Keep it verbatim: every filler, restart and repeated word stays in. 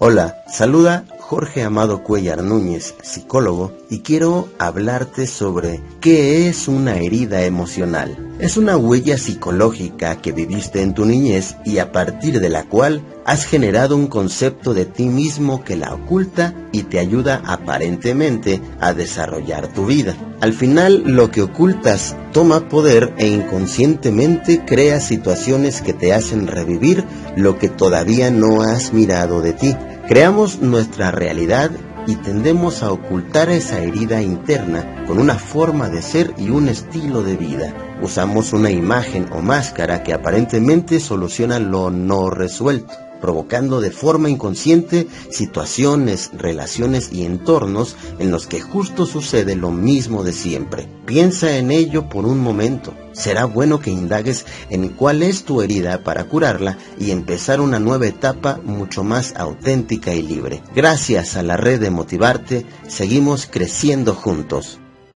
Hola, saluda Jorge Amado Cuellar Núñez, psicólogo, y quiero hablarte sobre qué es una herida emocional. Es una huella psicológica que viviste en tu niñez y a partir de la cual has generado un concepto de ti mismo que la oculta y te ayuda aparentemente a desarrollar tu vida. Al final, lo que ocultas toma poder e inconscientemente crea situaciones que te hacen revivir lo que todavía no has mirado de ti. Creamos nuestra realidad y tendemos a ocultar esa herida interna con una forma de ser y un estilo de vida. Usamos una imagen o máscara que aparentemente soluciona lo no resuelto, provocando de forma inconsciente situaciones, relaciones y entornos en los que justo sucede lo mismo de siempre. Piensa en ello por un momento. Será bueno que indagues en cuál es tu herida para curarla y empezar una nueva etapa mucho más auténtica y libre. Gracias a la red de Motivarte, seguimos creciendo juntos.